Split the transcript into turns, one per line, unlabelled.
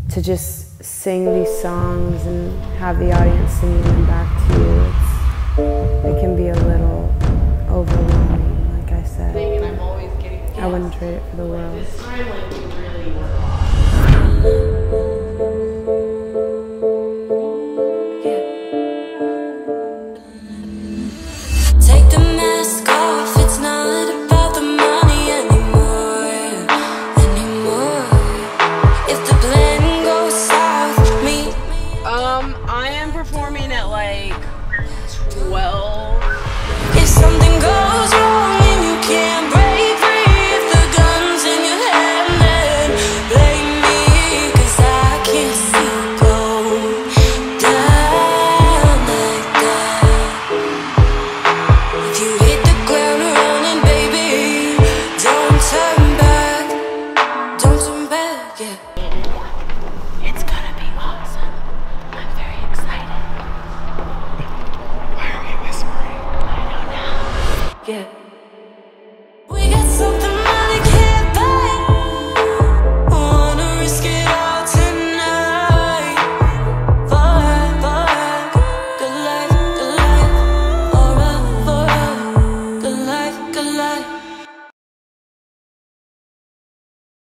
to just sing these songs and have the audience singing them back to you, it can be a little overwhelming, like I said.
And I'm always getting
I wouldn't trade it for the world.
this time, like, we really were off.
Take the mask off, it's not about the money anymore. If the plan goes south, meet me.
I am performing at like 12.
If something goes wrong and you can't break free, if the gun's in your hand, then blame me, 'cause I can't see you go down like that. If you hit the ground running, baby, don't turn back, yeah.
It's gonna be awesome. I'm very excited.
Why are we whispering?
I don't know.
Yeah.